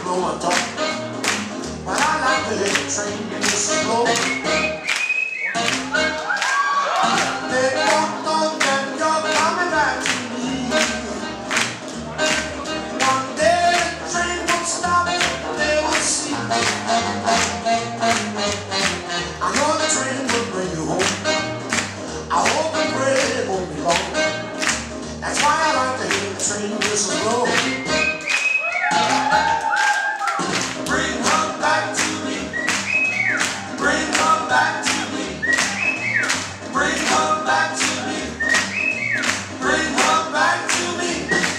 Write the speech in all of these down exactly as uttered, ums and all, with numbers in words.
know I don't. But I like to hear the train whistle blow. They don't know that you're coming back to me. One day the train will stop, they will see. I know the train will bring you home. I hope and pray it won't be long. That's why I like to hear the train whistle blow. Bring her back to me. Bring her back to me. Bring her back to me. Bring her back to me.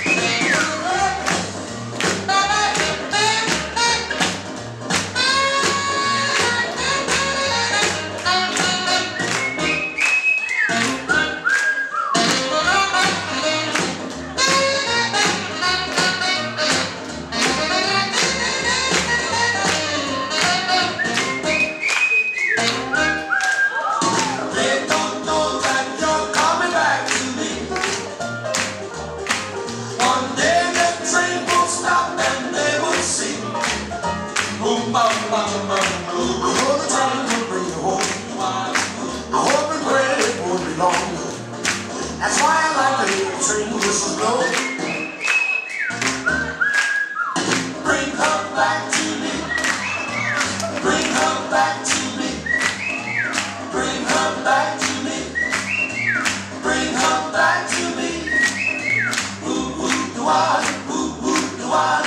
Boom, bum, bum, bum, boom. I know the train will bring you home. I hope and pray it won't be long. That's why I like to hear the train whistle blow. Bring her back to me. Bring her back to me. Bring her back to me. Bring her back to me. Ooh, ooh, do I, ooh, ooh, do I.